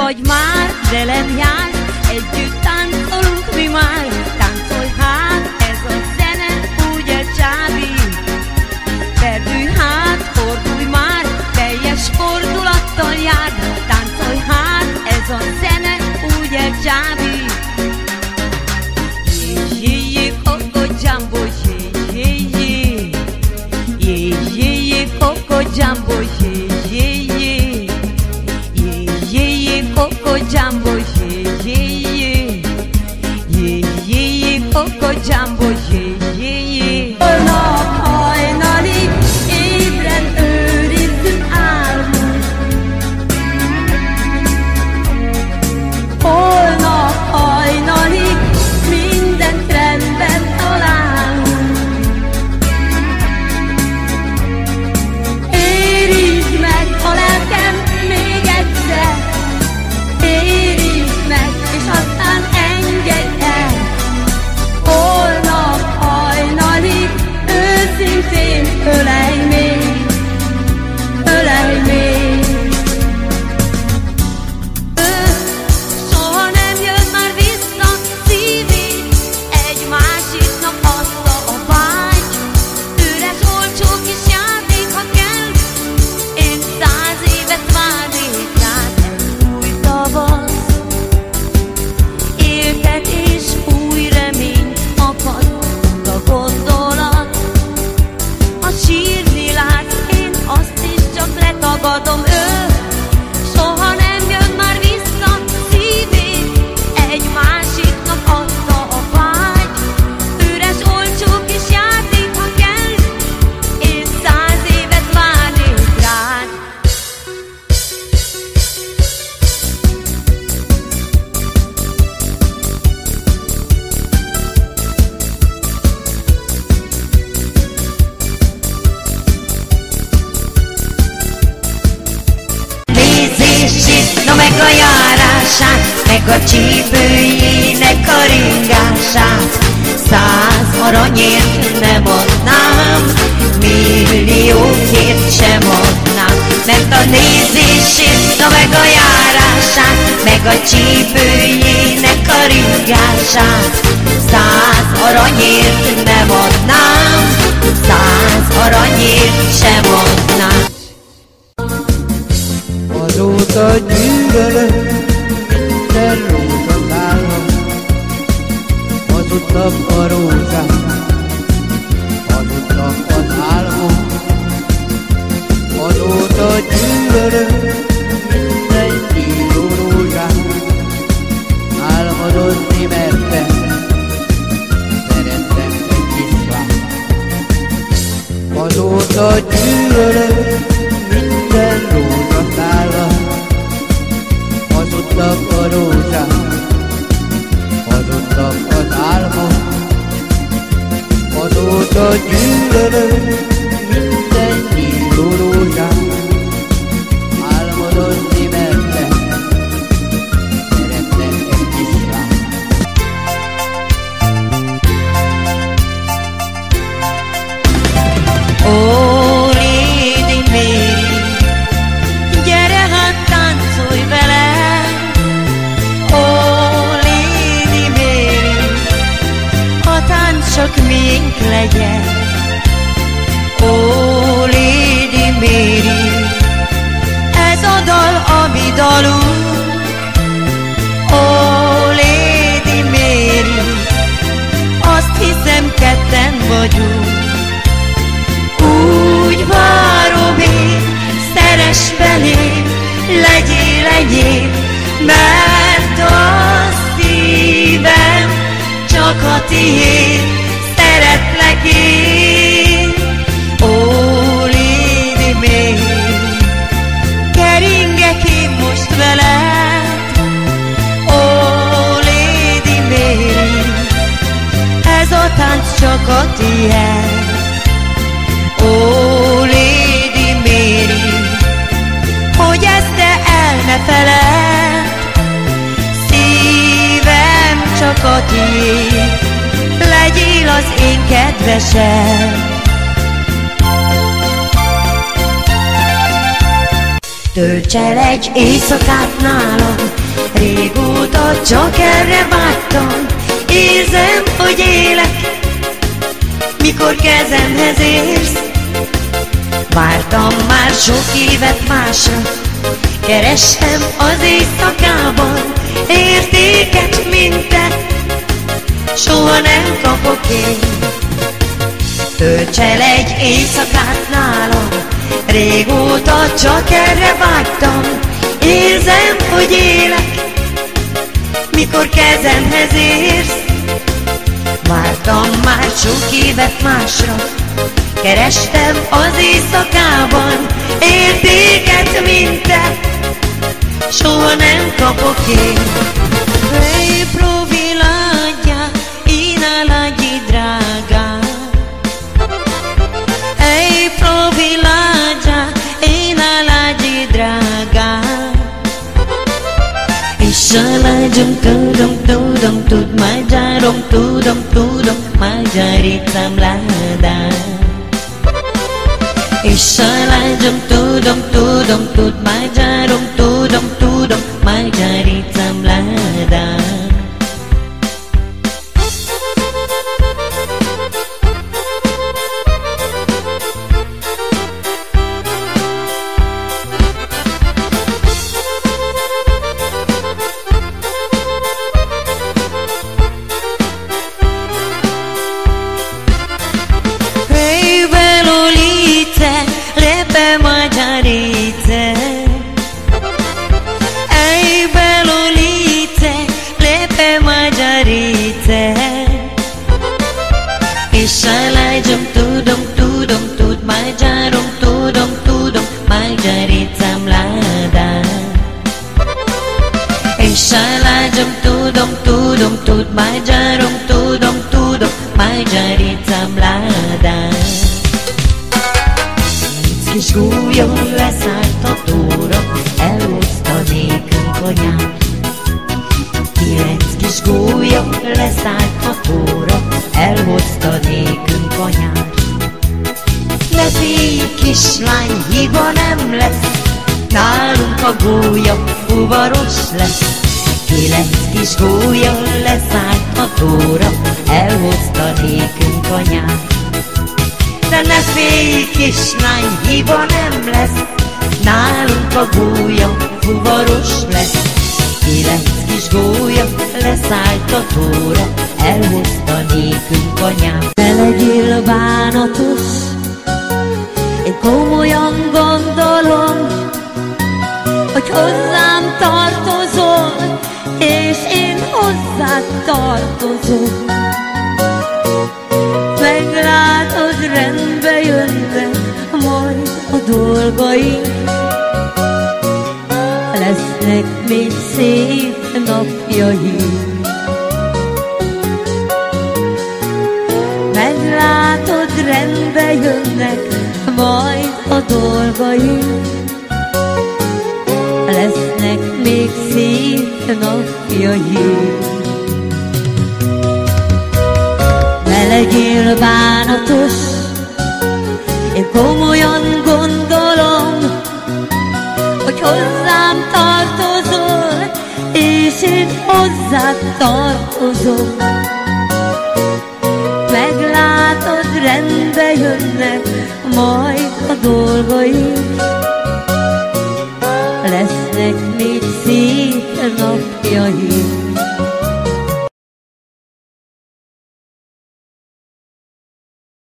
vagy már velem jár, együtt táncolunk mi már. Táncolj hát, ez a zene ugye csábít. Verdülj hát, fordulj már, teljes fordulattal jár. Táncolj hát, ez a zene ugye csábít. Jé, Coco Jumbo, jé, Coco Jumbo, jé, Coco Jumbo, jé, Coco Jumbo, jé. Holnap hajnalig ébren őrizzük álmunk. Holnap hajnalig mindent rendben találunk. Érizd meg a lelkem még egyszer, érizd meg, és aztán engedj el. Holnap hajnalig őszintén ölelj még, ölelj még. Soha nem jön már vissza szívét, egy másiknak adta a vágy. Üres olcsó kis játék, ha kell, én 100 évet várnék rád. Egy új tavasz éltet, és új remény akad a gondolat. Ha sírni látsz, én azt is csak letagadom. Soha nem jön már vissza szívét, egy másiknak adta a vágy. Üres olcsó kis játék, ha kell, én 100 évet várnék rád. Nézését, no meg a járását, meg a csípőjének a ringását. 100 aranyért nem adnám, milliókért sem adnám. Mert a nézését, no meg a járását, meg a csípőjének a ringását. 100 aranyért nem adnám, 100 aranyért sem adnám. Azóta gyűlölök minden rózsatállam, hazudtak a rózsák, hazudtak az álmok. Azóta gyűlölök minden nyíló rózsát, álmodozni mertem, szerettem egy kislányt. Azóta gyűlölök minden rózsatállam, hazudtak a rózsák, hazudtak az álmok. Azóta gyűlölök minden nyíló rózsát, álmodozni mertem, szerettem egy kislányt. Ó, Lady Mary, gyere hát táncolj velem. Ó, Lady Mary, a tánc csak miénk legyen. Ó, Lady Mary, ez a dal a mi dalunk. Ó, Lady Mary, azt hiszem ketten vagyunk. Úgy várom én, szeress belém, legyél enyém, mert a szívem csak a tiéd, szeretlek én. Ó, Lady Mary, keringek én most veled. Ó, Lady Mary, ez a tánc csak a tiéd. Ó, Lady Mary, hogy ezt te el ne feledd, szívem csak a tiéd, legyél az én kedvesem. Tölts el egy éjszakát nálam, régóta csak erre vágytam. Érzem, hogy élek, mikor kezemhez érsz. Vártam már sok évet másra, kerestem az éjszakában értéket, mint te, soha nem kapok én. Tölts el egy éjszakát nálam, régóta csak erre vágytam. Érzem, hogy élek, mikor kezemhez érsz. Vártam már sok évet másra, kerestem az éjszakában értéket, mint te, soha nem kapok én. Ej, proviladja, inaladji draga. Ej, proviladja, inaladji draga. Ishalajum tudum tud majarum tudum majaritsam lada. Ishalajum tudum tud majarum tudum majaritsam lada. Lepe mađarice, ej belulice, lepe mađarice. Išalajđum tudum tud mađarum tudum mađarica mlada. Išalajđum tudum tud mađarum tudum mađarica mlada. Kis gúlyom leszállt a tóra, elhozta nékünk anyám. 9 kis gúlyom leszállt a tóra, elhozta nékünk anyám. Ne félj, kislány, hiba nem lesz, nálunk a gólya fuvaros lesz. 9 kis gúlyom leszállt a tóra, elhozta nékünk anyám. De ne félj, kislány, hiba nem lesz, nálunk a gólya fuvaros lesz. 9 kis gólya leszállt a tóra, elhozta nékünk anyám. Ne legyél bánatos, én komolyan gondolom, hogy hozzám tartozol, és én hozzád tartozom. Meglátod, rendbe jönnek majd a dolgaink, lesznek még szép napjaink. Meglátod, rendbe jönnek majd a dolgaink, lesznek még szép napjaink. Ne legyél bánatos, én komolyan gondolom, hogy hozzám tartozol, és én hozzád tartozom. Meglátod, rendbe jönnek majd a dolgaink, lesznek még szép napjaink.